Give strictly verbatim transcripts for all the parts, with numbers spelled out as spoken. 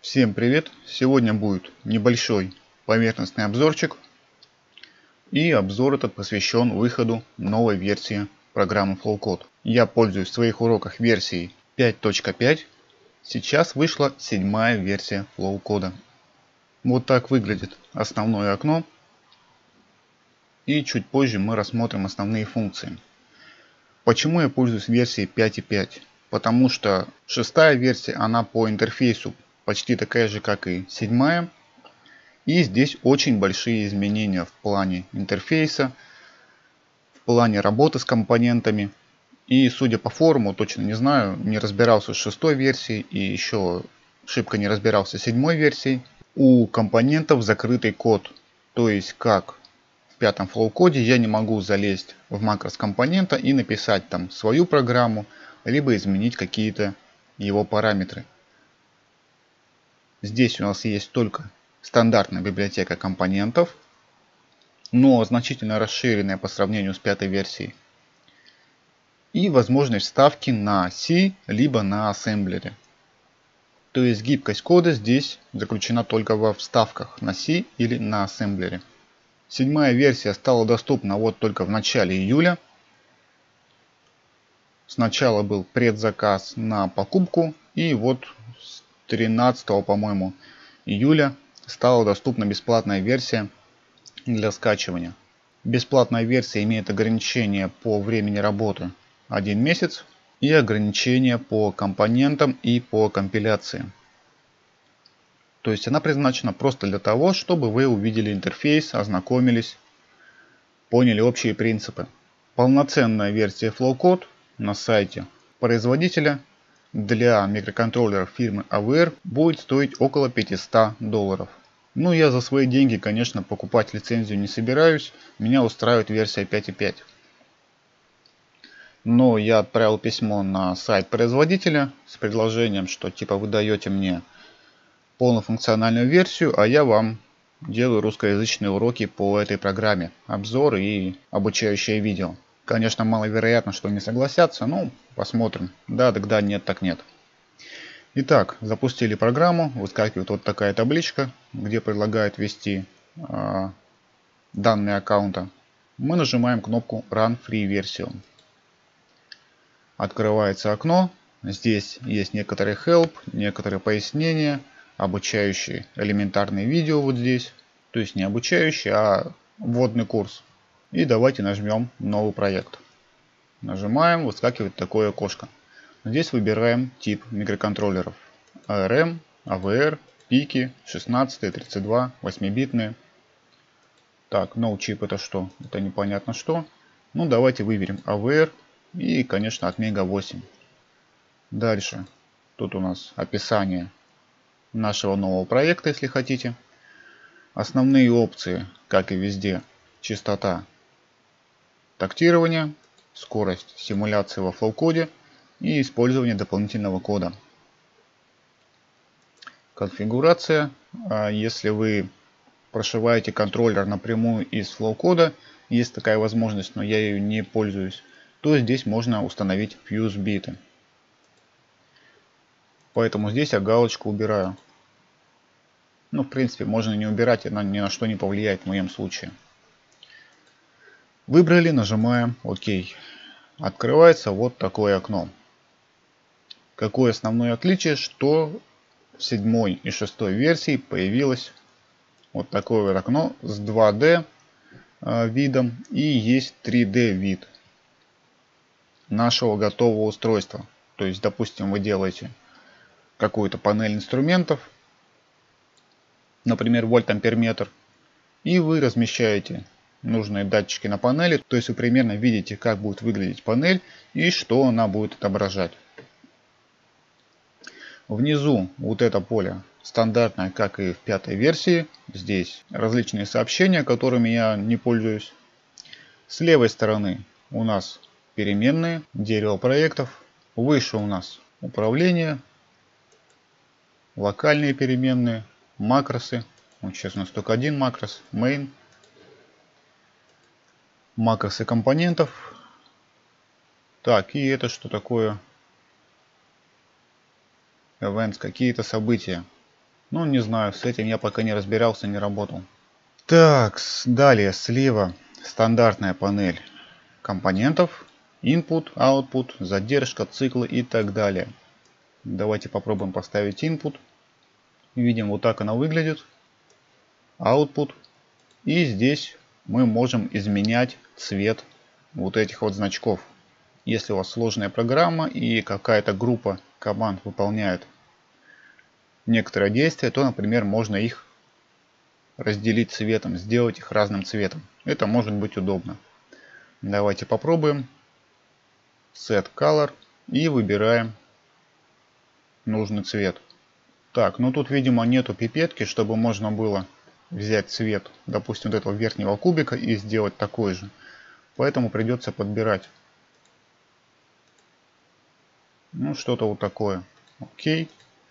Всем привет! Сегодня будет небольшой поверхностный обзорчик. И обзор этот посвящен выходу новой версии программы FlowCode. Я пользуюсь в своих уроках версией пять точка пять. Сейчас вышла седьмая версия FlowCode. Вот так выглядит основное окно. И чуть позже мы рассмотрим основные функции. Почему я пользуюсь версией пять точка пять? Потому что шестая версия, она по интерфейсу почти такая же, как и седьмая. И здесь очень большие изменения в плане интерфейса, в плане работы с компонентами. И судя по форуму, точно не знаю, не разбирался с шестой версией и еще шибко не разбирался с седьмой версией. У компонентов закрытый код. То есть как в пятом FlowCode я не могу залезть в макрос компонента и написать там свою программу, либо изменить какие-то его параметры. Здесь у нас есть только стандартная библиотека компонентов, но значительно расширенная по сравнению с пятой версией. И возможность вставки на C, либо на ассемблере. То есть гибкость кода здесь заключена только во вставках на C или на ассемблере. Седьмая версия стала доступна вот только в начале июля. Сначала был предзаказ на покупку, и вот с тринадцатого, по-моему, июля стала доступна бесплатная версия для скачивания. Бесплатная версия имеет ограничение по времени работы один месяц и ограничения по компонентам и по компиляции. То есть она предназначена просто для того, чтобы вы увидели интерфейс, ознакомились, поняли общие принципы. Полноценная версия FlowCode на сайте производителя для микроконтроллеров фирмы эй ви ар будет стоить около пятисот долларов. Ну, я за свои деньги, конечно, покупать лицензию не собираюсь. Меня устраивает версия пять точка пять. Но я отправил письмо на сайт производителя с предложением, что типа вы даете мне полнофункциональную версию, а я вам делаю русскоязычные уроки по этой программе, обзор и обучающее видео. Конечно, маловероятно, что они согласятся, но посмотрим. Да, тогда нет, так нет. Итак, запустили программу, выскакивает вот такая табличка, где предлагают ввести э, данные аккаунта. Мы нажимаем кнопку Run Free версию. Открывается окно. Здесь есть некоторые help, некоторые пояснения, обучающие элементарные видео вот здесь. То есть не обучающие, а вводный курс. И давайте нажмем новый проект. Нажимаем, выскакивает такое окошко. Здесь выбираем тип микроконтроллеров. эй ар эм, эй ви ар, пики, шестнадцать, тридцать два, восьмибитные. Так, no chip это что? Это непонятно что. Ну давайте выберем эй ви ар и, конечно, от мега восемь. Дальше. Тут у нас описание нашего нового проекта, если хотите. Основные опции, как и везде, частота тактирования, скорость симуляции во FlowCode и использование дополнительного кода. Конфигурация. Если вы прошиваете контроллер напрямую из FlowCode, есть такая возможность, но я ее не пользуюсь, то здесь можно установить фьюз биты. Поэтому здесь я галочку убираю. Ну, в принципе, можно не убирать, она ни на что не повлияет в моем случае. Выбрали, нажимаем ОК. Открывается вот такое окно. Какое основное отличие, что в седьмой и шестой версии появилось вот такое вот окно с два дэ видом и есть три дэ вид нашего готового устройства. То есть, допустим, вы делаете какую-то панель инструментов, например, вольт-ампер-метр, и вы размещаете нужные датчики на панели, то есть вы примерно видите, как будет выглядеть панель и что она будет отображать. Внизу вот это поле стандартное, как и в пятой версии. Здесь различные сообщения, которыми я не пользуюсь. С левой стороны у нас переменные, дерево проектов. Выше у нас управление, локальные переменные, макросы. Вот сейчас у нас только один макрос, main. Макросы компонентов. Так, и это что такое? Events, какие-то события. Ну, не знаю, с этим я пока не разбирался, не работал. Так, далее слева стандартная панель компонентов. Input, Output, задержка, циклы и так далее. Давайте попробуем поставить Input. Видим, вот так она выглядит. Output. И здесь мы можем изменять цвет вот этих вот значков. Если у вас сложная программа и какая-то группа команд выполняет некоторые действия, то, например, можно их разделить цветом, сделать их разным цветом. Это может быть удобно. Давайте попробуем. Set Color и выбираем нужный цвет. Так, ну тут, видимо, нету пипетки, чтобы можно было взять цвет, допустим, вот этого верхнего кубика и сделать такой же. Поэтому придется подбирать. Ну, что-то вот такое. Окей.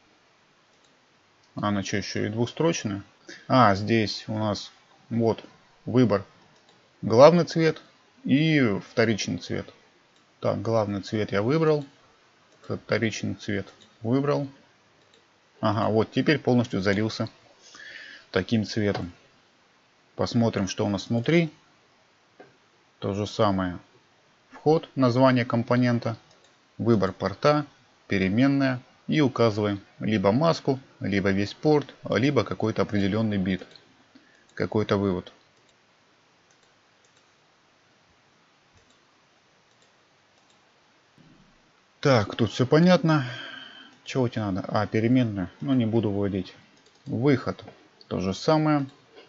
А она что, еще и двухстрочная? А, здесь у нас вот выбор. Главный цвет и вторичный цвет. Так, главный цвет я выбрал. Вторичный цвет выбрал. Ага, вот теперь полностью залился таким цветом. Посмотрим, что у нас внутри. То же самое. Вход, название компонента, выбор порта, переменная. И указываем либо маску, либо весь порт, либо какой-то определенный бит. Какой-то вывод. Так, тут все понятно. Чего тебе надо? А, переменная. Ну, не буду вводить. Выход. То же самое.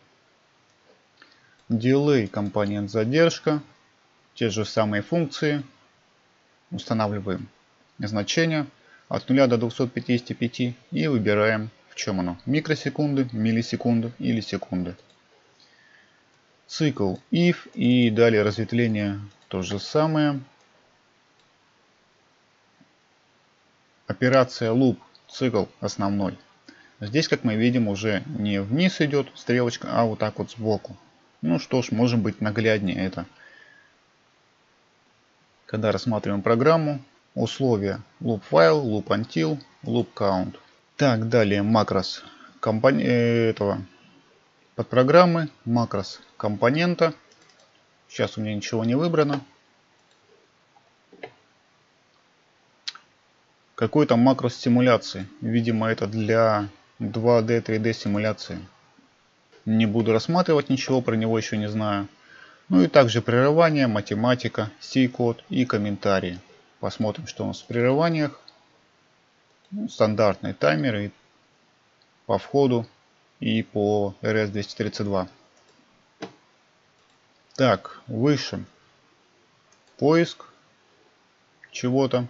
Delay, компонент задержка. Те же самые функции. Устанавливаем значение от нуля до двухсот пятидесяти пяти и выбираем, в чем оно. Микросекунды, миллисекунды или секунды. Цикл if и далее разветвление то же самое. Операция loop, цикл основной. Здесь, как мы видим, уже не вниз идет стрелочка, а вот так вот сбоку. Ну что ж, может быть нагляднее это. Когда рассматриваем программу, условия loop file, loop until, loop count. Так, далее макрос компон... этого подпрограммы, макрос компонента. Сейчас у меня ничего не выбрано. Какой-то макрос симуляции. Видимо, это для два дэ, три дэ симуляции. Не буду рассматривать ничего, про него еще не знаю. Ну и также прерывание, математика, C-код и комментарии. Посмотрим, что у нас в прерываниях. Ну, стандартные таймеры по входу и по эр эс двести тридцать два. Так, выше. Поиск чего-то.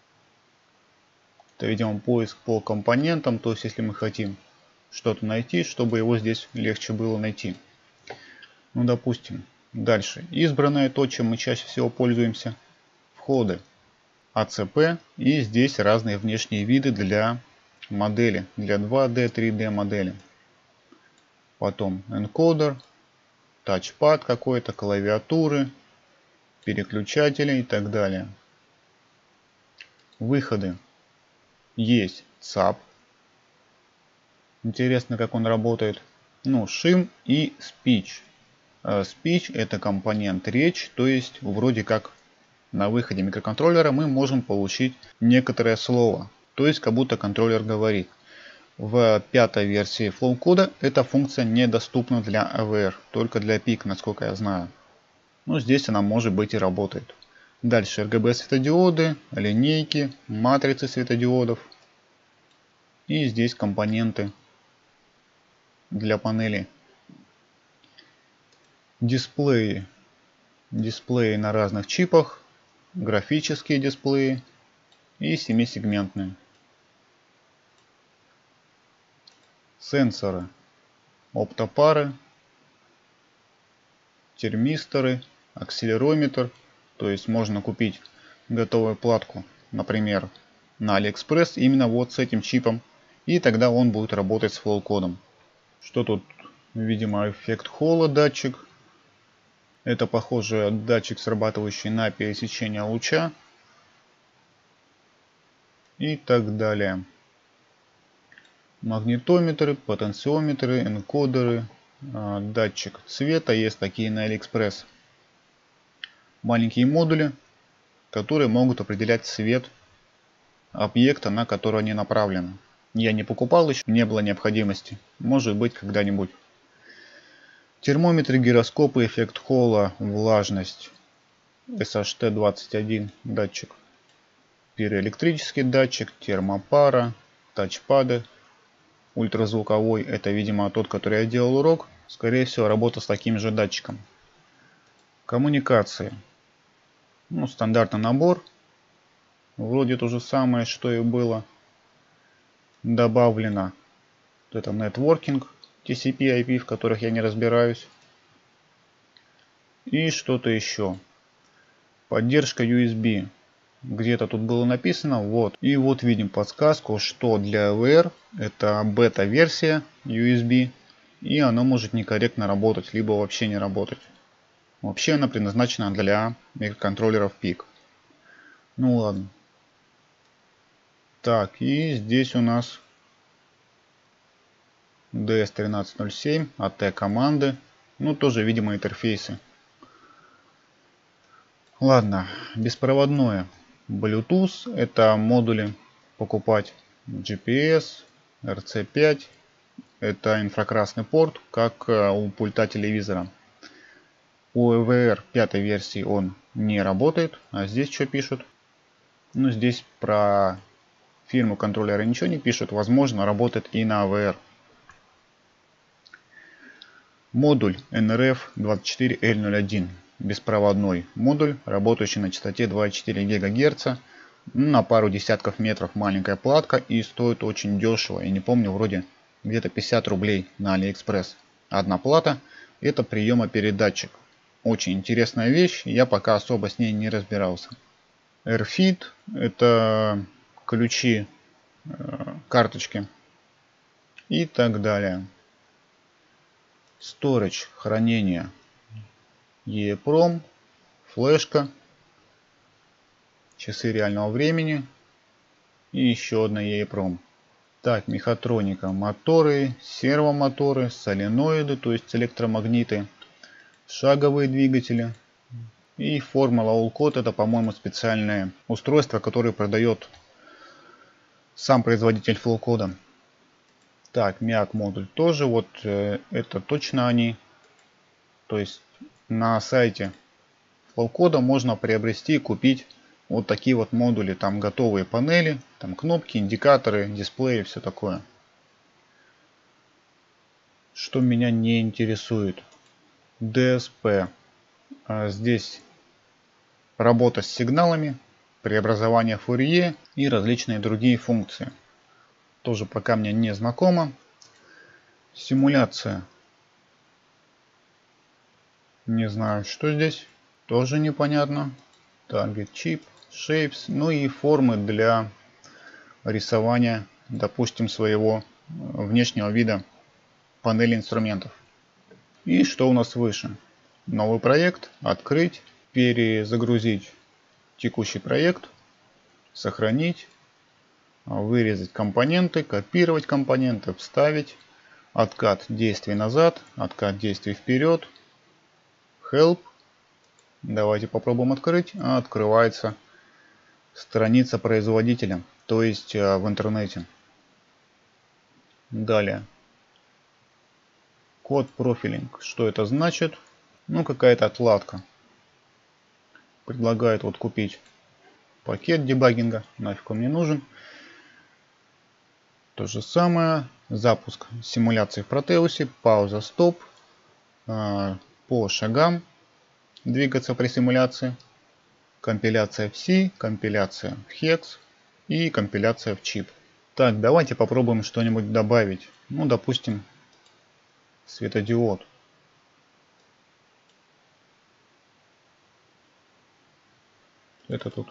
Это, видимо, поиск по компонентам. То есть, если мы хотим что-то найти, чтобы его здесь легче было найти. Ну, допустим, дальше. Избранное, то, чем мы чаще всего пользуемся. Входы. а цэ пэ. И здесь разные внешние виды для модели. Для два дэ, три дэ модели. Потом энкодер. Тачпад какой-то, клавиатуры. Переключатели и так далее. Выходы. Есть цап. Интересно, как он работает. Ну, шим и speech. Speech это компонент речь, то есть вроде как на выходе микроконтроллера мы можем получить некоторое слово. То есть как будто контроллер говорит. В пятой версии FlowCode эта функция недоступна для эй ви ар, только для пик, насколько я знаю. Но здесь она может быть и работает. Дальше эр гэ бэ светодиоды, линейки, матрицы светодиодов. И здесь компоненты для панели. Дисплеи. Дисплеи на разных чипах. Графические дисплеи. И семисегментные. Сенсоры. Оптопары. Термисторы. Акселерометр. То есть можно купить готовую платку, например, на Алиэкспресс именно вот с этим чипом. И тогда он будет работать с FlowCode. Что тут? Видимо, эффект холла датчик. Это, похоже, датчик, срабатывающий на пересечение луча. И так далее. Магнитометры, потенциометры, энкодеры, датчик цвета. Есть такие на AliExpress. Маленькие модули, которые могут определять цвет объекта, на который они направлены. Я не покупал еще, не было необходимости. Может быть, когда-нибудь. Термометры, гироскопы, эффект Холла, влажность, эс эйч ти двадцать один датчик, пироэлектрический датчик, термопара, тачпады, ультразвуковой. Это, видимо, тот, который я делал урок. Скорее всего, работа с таким же датчиком. Коммуникации. Ну, стандартный набор. Вроде то же самое, что и было. Добавлено это networking, ти си пи, ай пи, в которых я не разбираюсь. И что-то еще. Поддержка ю эс би. Где-то тут было написано. Вот. И вот видим подсказку, что для эй ви ар это бета-версия ю эс би. И она может некорректно работать, либо вообще не работать. Вообще она предназначена для микроконтроллеров пик. Ну ладно. Так, и здесь у нас ди эс тринадцать ноль семь, эй ти команды. Ну, тоже, видимо, интерфейсы. Ладно, беспроводное. Bluetooth, это модули покупать. джи пи эс, эр си пять. Это инфракрасный порт, как у пульта телевизора. У эй ви ар пятой версии он не работает. А здесь что пишут? Ну, здесь про фирму контроллера ничего не пишут. Возможно, работает и на эй ви ар. Модуль эн эр эф двадцать четыре эл ноль один. Беспроводной модуль, работающий на частоте двадцать четыре гигагерца. На пару десятков метров маленькая платка. И стоит очень дешево. Я не помню, вроде где-то пятьдесят рублей на AliExpress. Одна плата. Это приемопередатчик. Очень интересная вещь. Я пока особо с ней не разбирался. AirFit. Это ключи, карточки и так далее. Storage, хранение. EEPROM, флешка, часы реального времени и еще одна EEPROM. Так, мехатроника, моторы, сервомоторы, соленоиды, то есть электромагниты, шаговые двигатели. И формула Allcode — это, по-моему, специальное устройство, которое продает сам производитель флоукода. Так, мяк модуль тоже, вот э, это точно они. То есть на сайте флоукода можно приобрести и купить вот такие вот модули. Там готовые панели, там кнопки, индикаторы, дисплеи, все такое. Что меня не интересует. ди эс пи. А здесь работа с сигналами, преобразование Фурье и различные другие функции. Тоже пока мне не знакомо. Симуляция. Не знаю, что здесь. Тоже непонятно. Target Chip, Shapes. Ну и формы для рисования, допустим, своего внешнего вида панели инструментов. И что у нас выше? Новый проект. Открыть. Перезагрузить текущий проект. Сохранить. Вырезать компоненты. Копировать компоненты. Вставить. Откат действий назад. Откат действий вперед. Help. Давайте попробуем открыть. Открывается страница производителя, то есть в интернете. Далее. Код профилинг. Что это значит? Ну, какая-то отладка. Предлагает вот купить пакет дебагинга. Нафиг он мне нужен. То же самое. Запуск симуляции в Протеусе. Пауза, стоп. По шагам двигаться при симуляции. Компиляция в C, компиляция в Hex и компиляция в чип. Так, давайте попробуем что-нибудь добавить. Ну, допустим, светодиод. Это тут.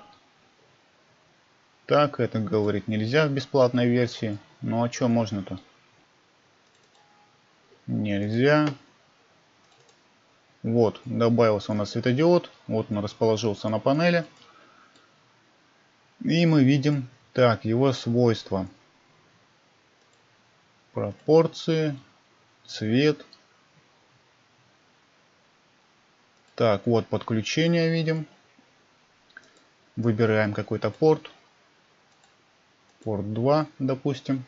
Так, это говорить нельзя в бесплатной версии. Ну а что можно-то? Нельзя. Вот, добавился у нас светодиод. Вот он расположился на панели. И мы видим, так, его свойства. пропорции, цвет. Так, вот подключение видим. Выбираем какой-то порт. Порт два, допустим.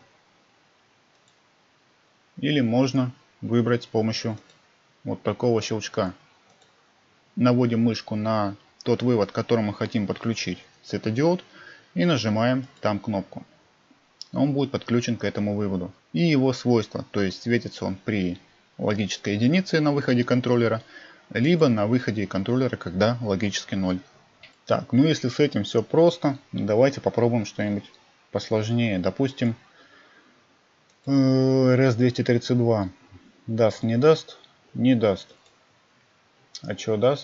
Или можно выбрать с помощью вот такого щелчка. Наводим мышку на тот вывод, который мы хотим подключить светодиод, и нажимаем там кнопку. Он будет подключен к этому выводу. И его свойства, то есть светится он при логической единице на выходе контроллера, либо на выходе контроллера, когда логический ноль. Так, ну если с этим все просто, давайте попробуем что-нибудь посложнее. Допустим, эр эс двести тридцать два даст, не даст? Не даст. А что даст?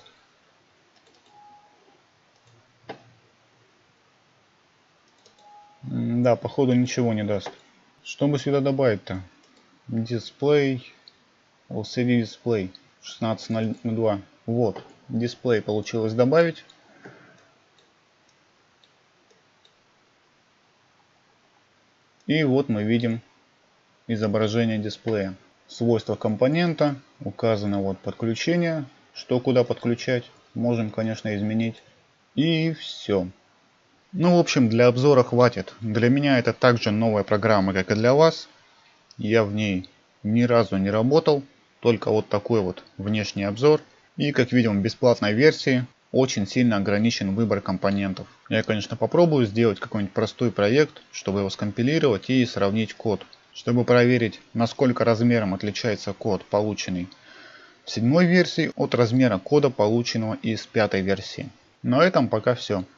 Да, походу ничего не даст. Что бы сюда добавить-то? Дисплей, эл си ди дисплей шестнадцать ноль два. Вот, дисплей получилось добавить. И вот мы видим изображение дисплея. Свойства компонента, указано вот подключение, что куда подключать. Можем, конечно, изменить. И все. Ну, в общем, для обзора хватит. Для меня это также новая программа, как и для вас. Я в ней ни разу не работал. Только вот такой вот внешний обзор. И, как видим, в бесплатной версии очень сильно ограничен выбор компонентов. Я, конечно, попробую сделать какой-нибудь простой проект, чтобы его скомпилировать и сравнить код. Чтобы проверить, насколько размером отличается код, полученный в седьмой версии, от размера кода, полученного из пятой версии. На этом пока все.